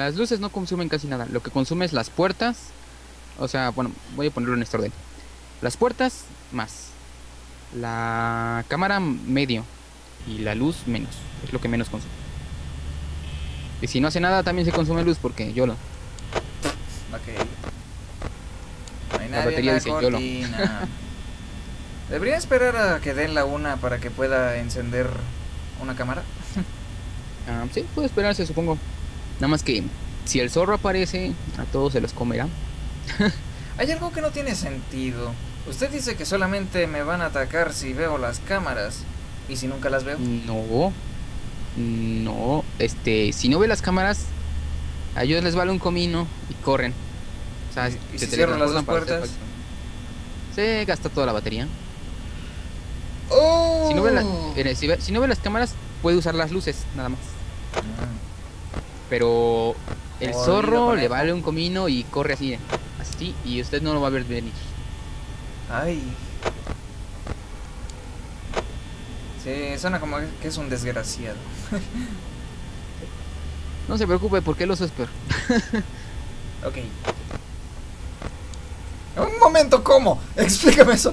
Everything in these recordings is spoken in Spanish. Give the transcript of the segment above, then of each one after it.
Las luces no consumen casi nada. Lo que consume es las puertas. O sea, bueno, voy a ponerlo en este orden. Las puertas más. La cámara medio. Y la luz menos. Es lo que menos consume. Y si no hace nada también se consume luz porque YOLO. Ok. No hay La nadie en batería la dice YOLO. cortina. Debería esperar a que den la una para que pueda encender una cámara. Sí, puede esperarse, supongo. Nada más que si el zorro aparece, a todos se los comerá. Hay algo que no tiene sentido. Usted dice que solamente me van a atacar si veo las cámaras. ¿Y si nunca las veo? No, no. Si no ve las cámaras, a ellos les vale un comino y corren. O sea, ¿Y se si cierro las dos teletransportan para hacer puertas? se gasta toda la batería. Si no ve, ¡Oh! si no ve las cámaras, puede usar las luces, nada más. Ah, Pero el Olvido zorro le conejo. vale un comino y corre así, así, y usted no lo va a ver venir. Ay. Sí, suena como que es un desgraciado. No se preocupe, porque el oso es peor. Ok. Un momento, ¿cómo? Explícame eso.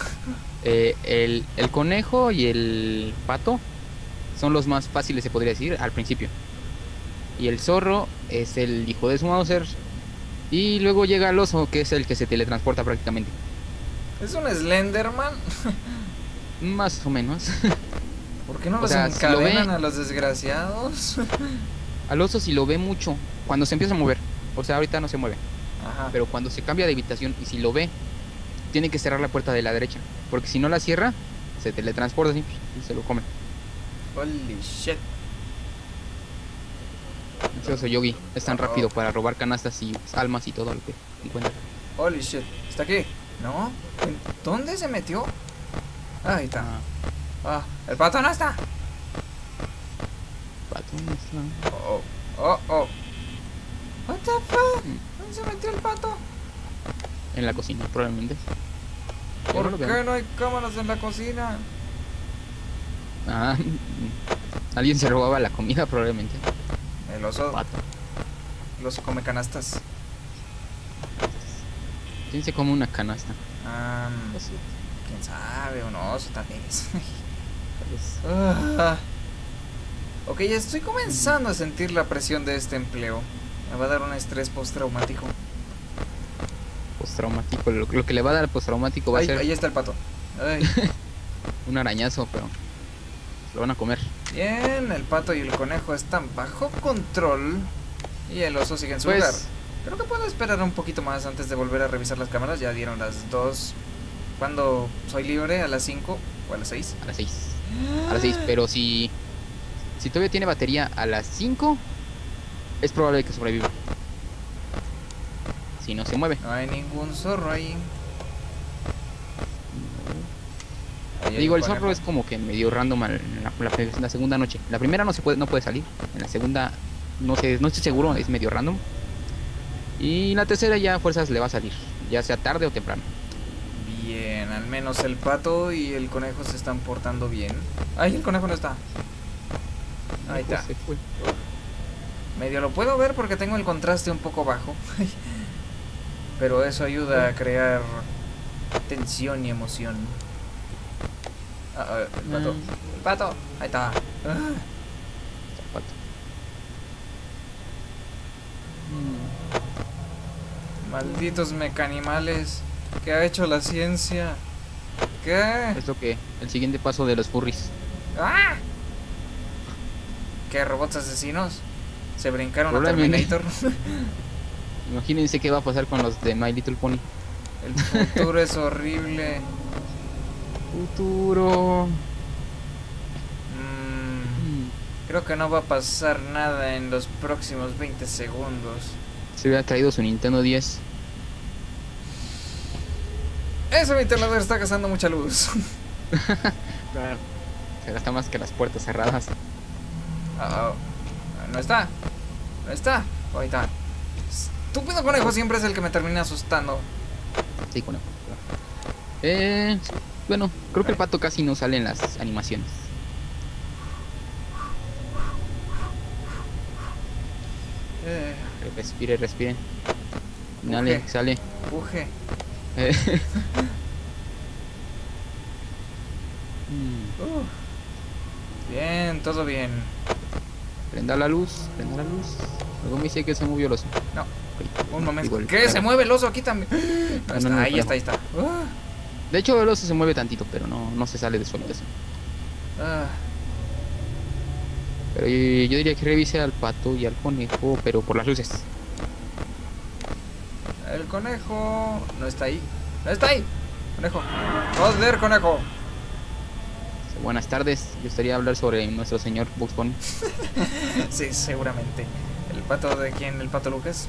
El conejo y el pato son los más fáciles, se podría decir, al principio. Y el zorro es el hijo de su Mauser. Y luego llega el oso, que es el que se teletransporta prácticamente. ¿Es un Slenderman? Más o menos. ¿Por qué no O los sea, si lo ve- encadenan a los desgraciados? Al oso si lo ve mucho, cuando se empieza a mover. O sea, ahorita no se mueve. Ajá. Pero cuando se cambia de habitación y si lo ve, tiene que cerrar la puerta de la derecha. Porque si no la cierra, se teletransporta así y se lo come. Holy shit. Ese oso Yogi es tan rápido para robar canastas y almas y todo lo que encuentra. Holy shit. ¿Está aquí? ¿No? ¿En dónde se metió? Ahí está. Ah, Ah, el pato no está. pato, ¿dónde está? Oh, oh, oh. What the fuck? Mm, ¿Dónde se metió el pato? En la cocina, probablemente. Yo no ¿Por lo qué veo. no hay cámaras en la cocina? Ah, alguien se robaba la comida, probablemente. El oso, Pato. el oso come canastas. ¿Quién se come una canasta? Pues quién sabe, un oso tal vez. Tal vez. Ah. Ok, estoy comenzando a sentir la presión de este empleo. Me va a dar un estrés postraumático. Postraumático. Lo que le va a dar al postraumático va a Ahí, ser ahí está el pato. Ay. un arañazo, pero lo van a comer. Bien, el pato y el conejo están bajo control. Y el oso sigue en su Pues- lugar. Creo que puedo esperar un poquito más antes de volver a revisar las cámaras. Ya dieron las 2. ¿Cuándo soy libre? ¿A las 5 o a las 6? A las 6. A las 6. Pero si todavía tiene batería a las 5, es probable que sobreviva. Si no se mueve. No hay ningún zorro ahí. Ahí hay Digo, un el zorro conejo. es como que medio random en la segunda noche. La primera no puede salir. En la segunda, no sé, no estoy seguro, es medio random. Y la tercera ya a fuerzas le va a salir, ya sea tarde o temprano. Bien, al menos el pato y el conejo se están portando bien. Ay, el conejo no está. Ahí está. Se fue. Medio lo puedo ver porque tengo el contraste un poco bajo. Pero eso ayuda a crear tensión y emoción. El pato. El pato. Ahí está. Zapato. Malditos mecanimales. ¿Qué ha hecho la ciencia? ¿Qué? Es lo que, el siguiente paso de los furries. ¡Ah! ¿Qué robots asesinos? ¿Se brincaron a Probablemente. Terminator? Imagínense qué va a pasar con los de My Little Pony. El futuro es horrible. Futuro. Creo que no va a pasar nada en los próximos 20 segundos. Se hubiera traído su Nintendo 10. Ese ventilador está gastando mucha luz. Claro. Se gasta más que las puertas cerradas. Oh. No está. No está. Ahí está. Estúpido conejo siempre es el que me termina asustando. Sí, conejo. Bueno, creo que el pato casi no sale en las animaciones. Respire, respire. Inhale, Empuje. exhale. Empuje. Mm, Bien, todo bien. Prenda la luz, prenda la luz. Luego me dice que se movió el oso. No, Ok, un momento. igual, ¿Qué? claro. ¿Se mueve el oso aquí también? No, está, no, ahí claro. está, ahí está. De hecho, el oso se mueve tantito, pero no se sale de su habitación. Ah, Pero yo diría que revise al pato y al conejo, pero por las luces. el conejo no está ahí. No está ahí. Conejo. Joder, conejo. Buenas tardes, yo gustaría hablar sobre nuestro señor Bugs Bunny. Sí, seguramente. ¿El pato de quién? ¿El pato Lucas?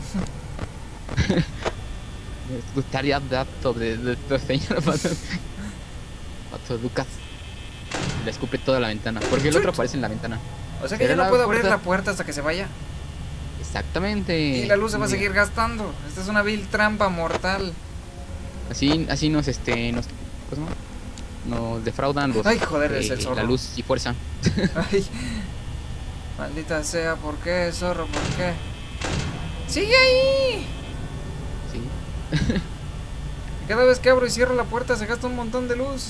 Me gustaría hablar sobre nuestro señor Pato Lucas. Le escupe toda la ventana, porque el otro aparece en la ventana. O sea que ya Cierra no puedo abrir puerta. la puerta hasta que se vaya. Exactamente. Y la luz se va a seguir gastando. Esta es una vil trampa mortal. Así nos ¿cómo se llama? Nos defraudan los Ay, joder, es el zorro. la luz y fuerza. Ay, maldita sea, ¿por qué, zorro? ¿Por qué? ¡Sigue ahí! Sí. Y cada vez que abro y cierro la puerta se gasta un montón de luz.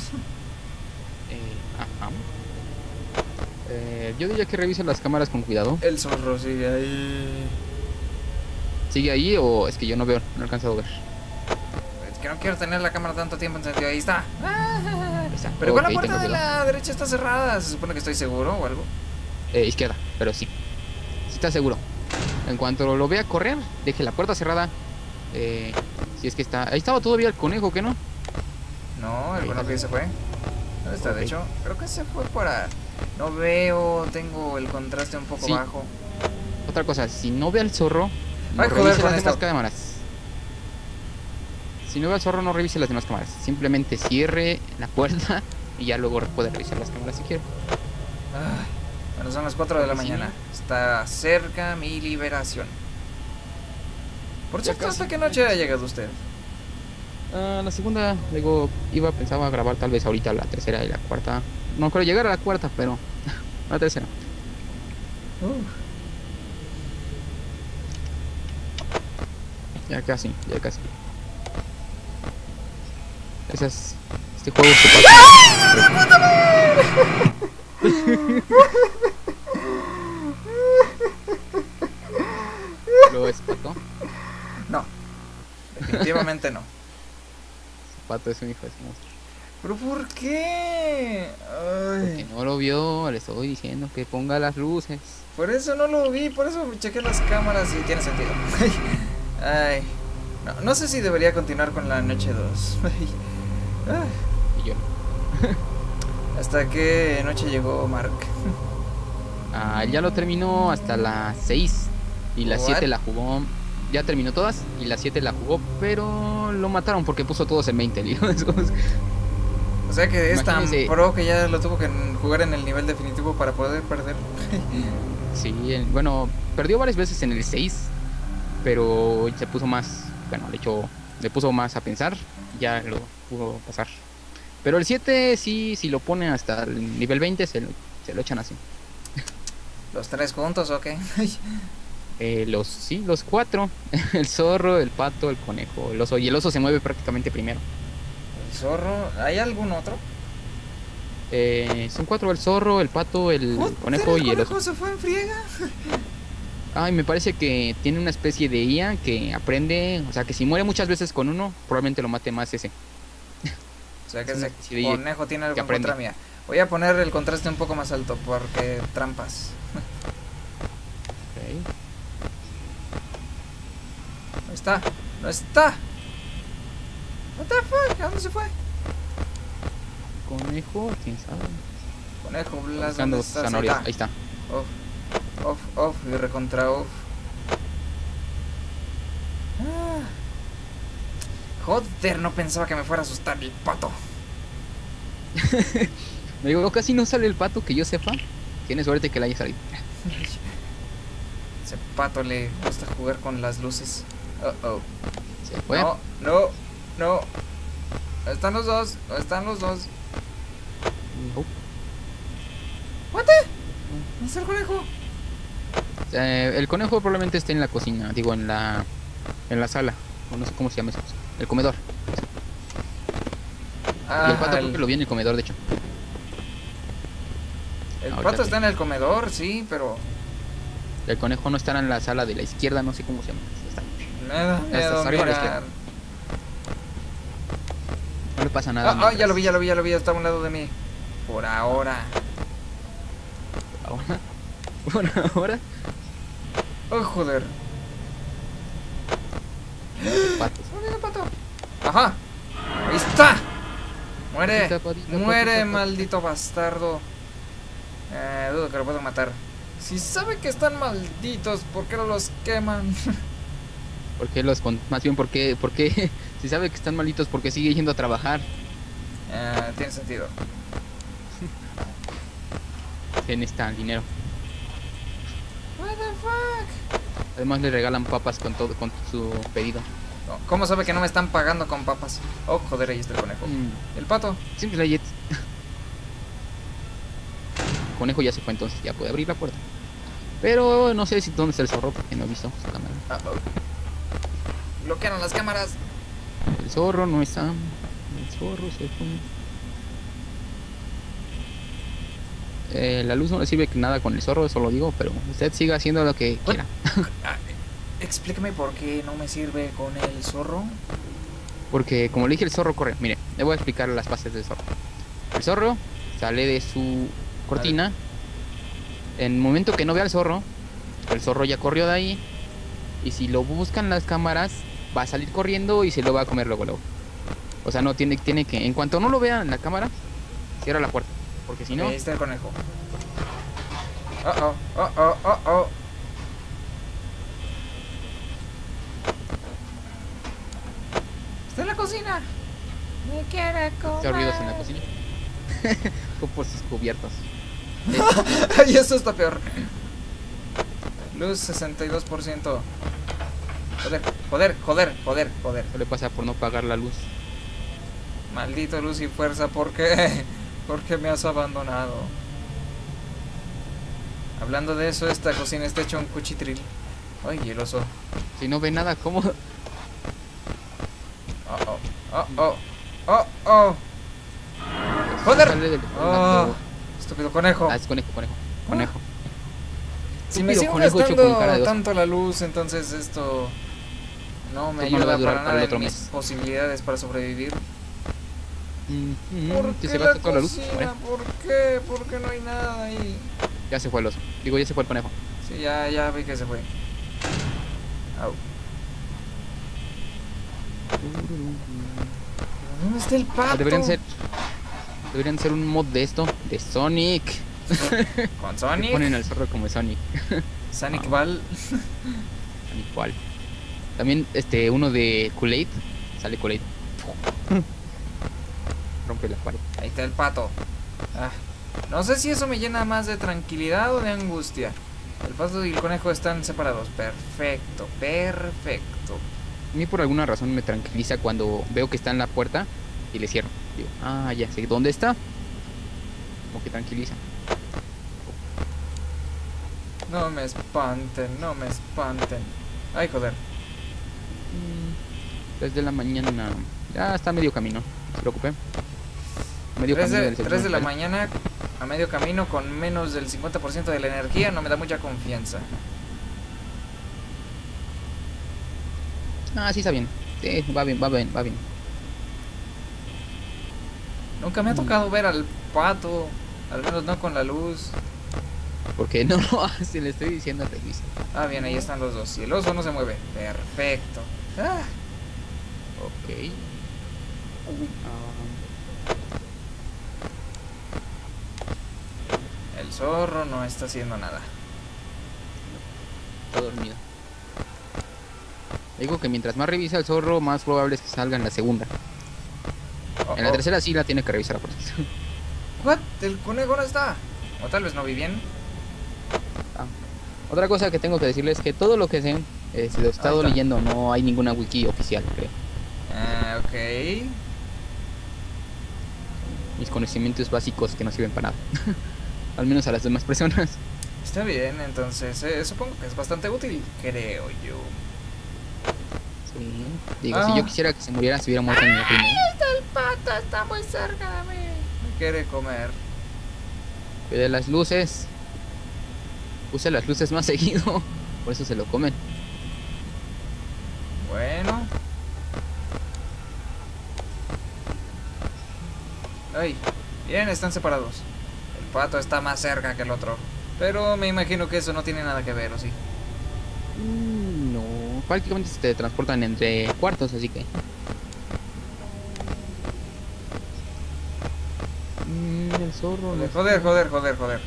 Ajá. Yo diría que revisen las cámaras con cuidado. El zorro sigue ahí. ¿Sigue ahí o es que yo no veo? No he alcanzado a ver. Es que no quiero tener la cámara tanto tiempo encendida. Ahí está. Ahí está. Pero igual Ok, la puerta tengo de cuidado. la derecha está cerrada. Se supone que estoy seguro o algo. Izquierda, pero sí. Sí está seguro. En cuanto lo vea correr, deje la puerta cerrada. Si es que está. Ahí estaba todavía el conejo, ¿qué no? No, el Ahí bueno está. que se fue. ¿Dónde está? De Ok. hecho, creo que se fue para... No veo, tengo el contraste un poco Sí. bajo. Otra cosa, si no ve al zorro, no Ay, joder, revise con las demás esto. cámaras. Si no ve al zorro, no revise las demás cámaras. Simplemente cierre la puerta y ya luego puede revisar las cámaras si quiere. Ay, bueno, son las 4 de la Sí. mañana. Está cerca mi liberación. Por Ya cierto, casi. ¿hasta qué noche ha llegado usted? La segunda, luego pensaba grabar tal vez ahorita la tercera y la cuarta. No creo llegar a la cuarta, pero la tercera. Ya casi, ya casi. Este juego se pasa. ¿Lo es Pato? No, definitivamente no. Pato es un hijo de su monstruo. ¿Pero por qué? Porque Ay, no lo vio, le estoy diciendo que ponga las luces. por eso no lo vi, por eso chequé las cámaras y tiene sentido. Ay, no, no sé si debería continuar con la noche 2. Y yo. ¿Hasta qué noche llegó Mark? Ya lo terminó hasta las 6 y las What? 7 la jugó. Ya terminó todas y las 7 la jugó, pero lo mataron porque puso todos en 20. ¿Listo? O sea que es tan Imagínense. pro que ya lo tuvo que jugar en el nivel definitivo para poder perder. Sí, bueno, perdió varias veces en el 6, pero se puso más, bueno, le puso más a pensar, ya lo pudo pasar. Pero el 7 sí, si lo pone hasta el nivel 20 se lo echan así. ¿Los tres juntos o qué? Los 4, el zorro, el pato, el conejo, el oso, y el oso se mueve prácticamente primero. El zorro, ¿hay algún otro? Son 4, el zorro, el pato, el Joder, conejo y el conejo oso. se fue en friega. Ay, me parece que tiene una especie de IA que aprende, o sea que si muere muchas veces con uno, probablemente lo mate más ese. O sea que Es una ese especie de IA conejo tiene algo que en contra aprende. mía. Voy a poner el contraste un poco más alto porque trampas. Ok. No está, no está. What the fuck? ¿A dónde se fue? Conejo, quién sabe. Conejo, Blas, Buscando ¿dónde estás? Ahí zanahorias, está. ahí está. Off y recontra off. Joder, no pensaba que me fuera a asustar el pato. Me digo, casi no sale el pato que yo sepa. Tiene suerte que le haya salido. Ese pato le gusta jugar con las luces. Oh. Se fue. No. ¿Dónde están los dos? ¿Dónde están los dos? Oh, ¿What the? ¿Dónde está el conejo? El conejo probablemente esté en la cocina, digo, en la sala, o no sé cómo se llama eso, el comedor. Y el pato creo que lo vi en el comedor, de hecho. El Ahorita pato sí. está en el comedor, sí, pero El conejo no estará en la sala de la izquierda, no sé cómo se llama. Está- me da miedo hasta arriba a la mirar. No le pasa nada. Ya lo vi, ya lo vi, ya lo vi, está a un lado de mí. Por ahora. Ahora, bueno, ahora, Oh, joder. patos. ¿Dónde viene el pato? Ajá. Ahí está. Muere. Patita, patita, Muere, patita, maldito bastardo. Dudo que lo puedo matar. Si sabe que están malditos, ¿por qué no los queman? ¿Por qué más bien, por qué, si sabe que están malitos, por qué sigue yendo a trabajar? Tiene sentido. En el dinero. What the fuck? Además le regalan papas con todo, con su pedido. ¿Cómo sabe que no me están pagando con papas? Oh, joder, ahí está el conejo. El pato. Siempre la Jet. El conejo ya se fue, entonces ya puede abrir la puerta. Pero no sé si dónde está el zorro, porque no he visto su cámara. Bloquearon las cámaras. El zorro no está. El zorro se fue. La luz no le sirve nada con el zorro, eso lo digo, pero usted siga haciendo lo que quiera. Explíqueme por qué no me sirve con el zorro. Porque como le dije, el zorro corre. Mire, le voy a explicar las fases del zorro. El zorro sale de su cortina. En el momento que no vea al zorro, el zorro ya corrió de ahí. Y si lo buscan las cámaras, va a salir corriendo y se lo va a comer luego, luego. O sea, no, tiene que, en cuanto no lo vea en la cámara, cierra la puerta. Porque si no, Ahí está el conejo. Oh. Está en la cocina. Me quiere comer. se ruidos en la cocina. Con por sus cubiertos. Y eso está peor. Luz 62%. Joder. Eso le pasa por no pagar la luz. Maldito luz y fuerza, ¿por qué? ¿Por qué me has abandonado? Hablando de eso, esta cocina está hecha un cuchitril. Ay, el oso. Si no ve nada, ¿cómo? Oh. ¡Joder! Sale del- Oh, estúpido conejo. Ah, es conejo. Si me estúpido sigo conejo hecho con cara de gastando oso. tanto la luz, entonces esto no me Esto no le va a ayuda durar para para el nada otro en mis mes. posibilidades para sobrevivir. ¿Por ¿Por si qué se la gasta toda la luz? cocina? Bueno, ¿Por qué? ¿Por qué no hay nada ahí? ya se fue el oso. Digo, ya se fue el conejo. Sí, ya vi que se fue. Au. ¿Dónde está el pato? Deberían ser un mod de esto, de Sonic. ¿Con Que Sonic? ponen al zorro como Sonic. Sonic Ball. Sonic cual. También uno de Kool-Aid. Sale Kool-Aid. Rompe la pared. Ahí está el pato. No sé si eso me llena más de tranquilidad o de angustia. El pato y el conejo están separados. Perfecto. A mí por alguna razón me tranquiliza cuando veo que está en la puerta y le cierro. Digo, ya sé dónde está. Como que tranquiliza. No me espanten. Ay, joder. 3 de la mañana. Ya está a medio camino. No se preocupe. Medio 3 camino de, del 3 de la segundo mañana a medio camino con menos del 50% de la energía no me da mucha confianza. nivel. Sí está bien. Sí, va bien. Nunca me ha tocado ver al pato, al menos no con la luz. Porque no lo hace, le estoy diciendo revisa. Bien, ahí están los dos. Y el oso no se mueve. Perfecto. Ok. El zorro no está haciendo nada. Está dormido. Digo que mientras más revisa el zorro, más probable es que salga en la segunda. En la tercera sí la tiene que revisar a fuerzas. ¿What? ¿El conejo no está? O tal vez no vi bien. Otra cosa que tengo que decirles es que todo lo que sé, si lo he estado leyendo, no hay ninguna wiki oficial, creo. Ok. Mis conocimientos básicos que no sirven para nada. Al menos a las demás personas. Está bien, entonces supongo que es bastante útil, creo yo. Sí. Digo, si yo quisiera que se muriera, se hubiera muerto en el primero. El pato está muy cerca de mí. Me quiere comer. Cuide las luces. Use las luces más seguido. Por eso se lo comen. Bueno. Ay, bien, están separados. El pato está más cerca que el otro. Pero me imagino que eso no tiene nada que ver, ¿o sí? No, prácticamente se te transportan entre cuartos, así que... el zorro... no Joder, está. joder.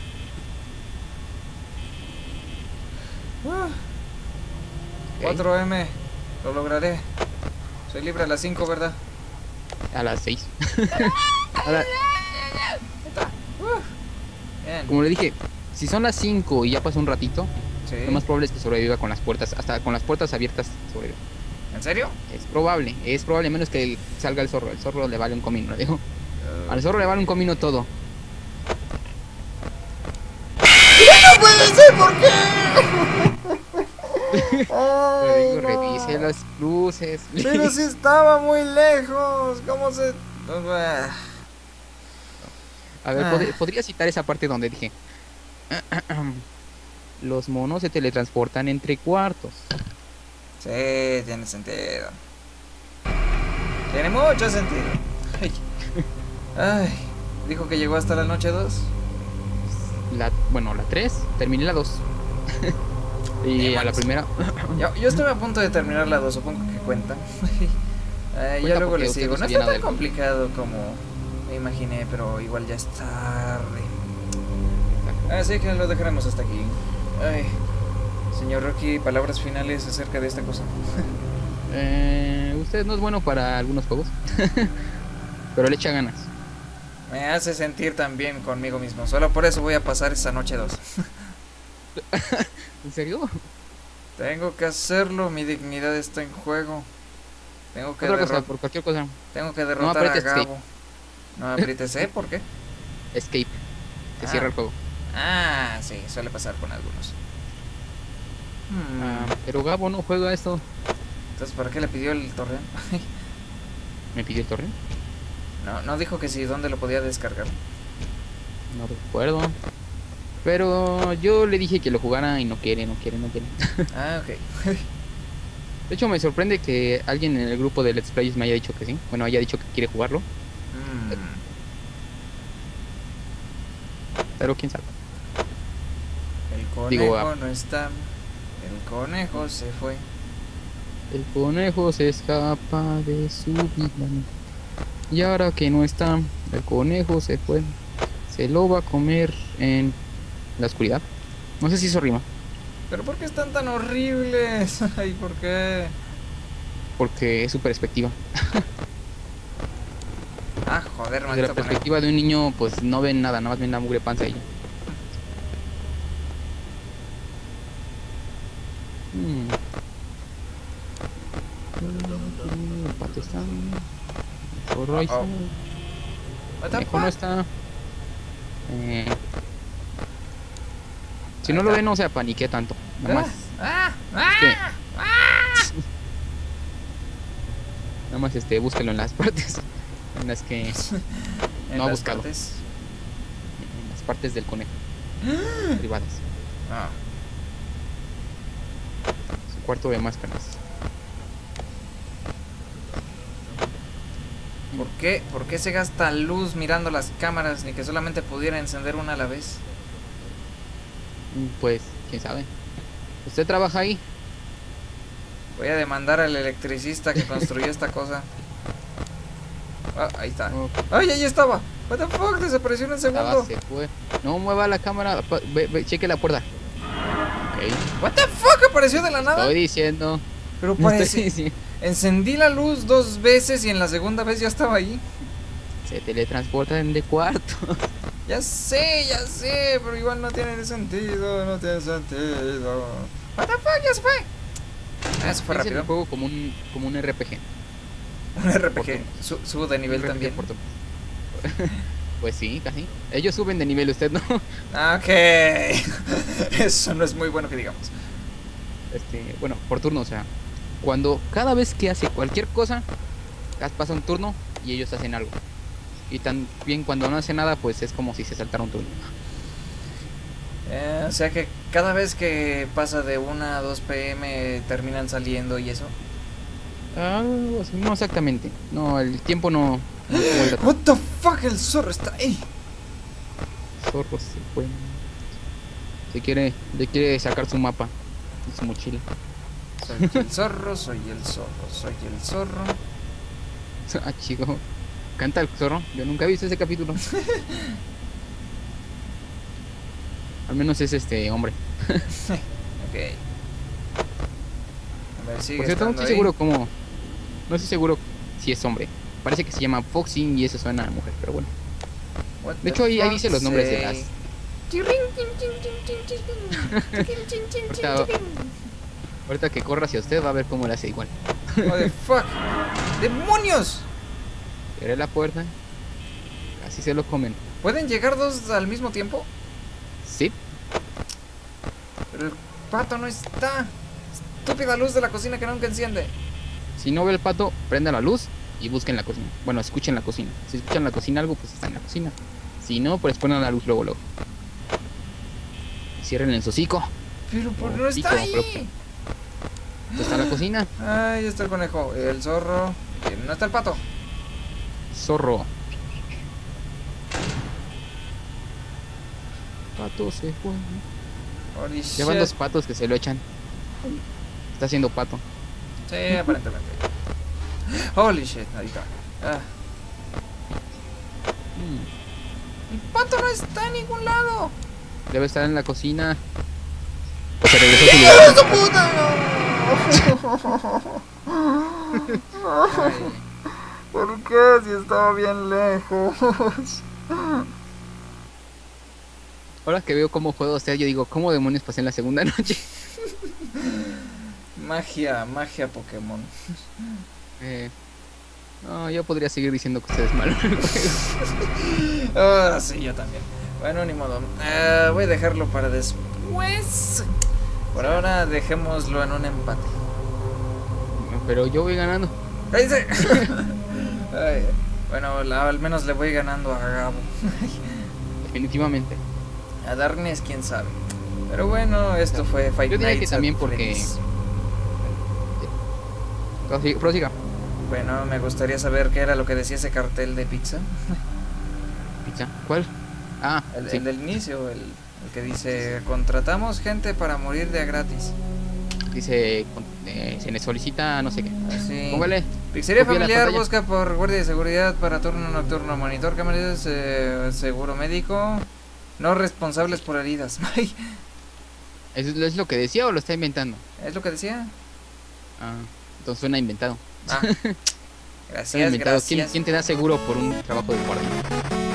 Ah, Ok. 4M, lo lograré. Soy libre a las 5, ¿verdad? A las 6. Ahora, Bien. como le dije, si son las 5 y ya pasó un ratito, Sí. lo más probable es que sobreviva con las puertas, hasta con las puertas abiertas sobrevive. ¿En serio? Es probable, menos que salga el zorro. El zorro le vale un comino, le digo. Al zorro le vale un comino todo. ¡No puede ser! ¿Por qué? Le digo, revise las luces. Pero si estaba muy lejos. ¿Cómo se...? A ver, podría citar esa parte donde dije: los monos se teletransportan entre cuartos. Sí, tiene sentido. Tiene mucho sentido. Ay. Ay, dijo que llegó hasta la noche 2. Bueno, la 3, terminé la 2. Y a la primera. Yo estuve a punto de terminar la 2, supongo que cuenta. Ya luego le sigo. No está tan complicado como me imaginé, pero igual ya es tarde. Así que lo dejaremos hasta aquí. Ay, señor Rocky, palabras finales acerca de esta cosa. Usted no es bueno para algunos juegos, pero le echa ganas. Me hace sentir tan bien conmigo mismo. Solo por eso voy a pasar esa noche 2. ¿En serio? Tengo que hacerlo, mi dignidad está en juego. Tengo que Por cualquier cosa. Tengo que derrotar a Gabo. Escape. No aprietes E, ¿por qué? Escape. Te cierra el juego. Ah, sí, suele pasar con algunos. Pero Gabo no juega esto. Entonces, ¿para qué le pidió el torrent? ¿Me pidió el torrent? No dijo que sí, ¿dónde lo podía descargar? No recuerdo. Pero yo le dije que lo jugara y no quiere. Ah, ok. De hecho, me sorprende que alguien en el grupo de Let's Plays me haya dicho que sí. Bueno, haya dicho que quiere jugarlo. Pero quién sabe. El conejo no está. El conejo se fue. El conejo se escapa de su vida. Y ahora que no está, el conejo se fue. Se lo va a comer en la oscuridad. No sé si eso rima. ¿Pero por qué están tan horribles? Ay, ¿por qué? Porque es su perspectiva. Ah, joder, Desde maldito la perspectiva de un niño, pues no ven nada, nada más ven la mugre panza y ya. El pato está. El zorro ahí está. What the Conejo no fuck? está. Si no lo ven, no se apanique tanto. Nada más. Nada más búsquelo en las partes en las que ¿En no ha las buscado. partes? En las partes del conejo privadas. Ah, Su cuarto de máscaras. ¿Por qué se gasta luz mirando las cámaras ni que solamente pudiera encender una a la vez? Pues, quién sabe. ¿Usted trabaja ahí? Voy a demandar al electricista que construyó esta cosa. Ah, ahí está. No, ¡Ay, ahí estaba! What the fuck, desapareció en un segundo. se fue. No mueva la cámara. Cheque la puerta. Ok. What the fuck, apareció de la nada. Estoy diciendo. Pero No parece. estoy diciendo. Encendí la luz 2 veces y en la segunda vez ya estaba ahí. Se teletransportan de cuarto. Ya sé, pero igual no tiene sentido, no tiene sentido. What the fuck, ya se fue. Ah, eso fue Piensa en rápido. el juego como un RPG. Un RPG, subo de nivel Un RPG también. por turno. Pues sí, casi. Ellos suben de nivel, usted no. Ok. Eso no es muy bueno que digamos. Bueno, por turno, o sea, cada vez que hace cualquier cosa, pasa un turno y ellos hacen algo. Y también cuando no hace nada, pues es como si se saltara un turno. O sea que cada vez que pasa de 1 a 2 PM terminan saliendo y eso. No exactamente. No, el tiempo no What the fuck, el zorro está ahí. Zorro se fue. Le quiere sacar su mapa y su mochila. Soy el zorro, soy el zorro, soy el zorro. Ah, chico. Canta el zorro. Yo nunca he visto ese capítulo. Al menos es hombre. Ok. A ver, sigue. Por cierto, no estoy seguro cómo. No estoy seguro si es hombre. Parece que se llama Foxing y eso suena a mujer, pero bueno. De hecho, ahí dice los nombres de las. Ahorita que corra hacia usted va a ver cómo le hace igual. What the fuck. ¡Demonios! Abre la puerta. Así se lo comen. ¿Pueden llegar 2 al mismo tiempo? Sí. Pero el pato no está. Estúpida luz de la cocina que nunca enciende. Si no ve el pato, prenda la luz y busquen la cocina. Bueno, escuchen la cocina. Si escuchan en la cocina algo, pues está en la cocina. Si no, pues ponen la luz luego. Cierren el hocico. Pero ¿por qué no está ahí? Está en la cocina. Ahí está el conejo, el zorro. No está el pato. Zorro. Pato se fue. Llevan 2 patos que se lo echan. Está haciendo pato. Sí, aparentemente. Holy shit, ahí está. El pato no está en ningún lado. Debe estar en la cocina. O se regresó a su puta! ¿Por qué? Si estaba bien lejos. Ahora que veo cómo juega usted, yo digo, ¿cómo demonios pasé en la segunda noche? Magia Pokémon. No, yo podría seguir diciendo que usted es malo. Sí, yo también. Bueno, ni modo. Voy a dejarlo para después. Por ahora dejémoslo en un empate. Pero yo voy ganando. ¡Cállate! Bueno, al menos le voy ganando a Gabo. Definitivamente. A Darkness, quién sabe. Pero bueno, esto fue Fight Night. Yo diría que también porque... Prosiga. Bueno, me gustaría saber qué era lo que decía ese cartel de pizza. ¿Pizza? ¿Cuál? Ah, el sí. del inicio, el que dice: contratamos gente para morir de a gratis. Dice, se le solicita no sé qué. Así. Póngale. Pizzería familiar busca por guardia de seguridad para turno nocturno, monitor cámaras, seguro médico, no responsables por heridas. ¿Es lo que decía o lo está inventando? ¿Es lo que decía? Ah, entonces suena inventado. Gracias, inventado. gracias. ¿Quién te da seguro por un trabajo de guardia?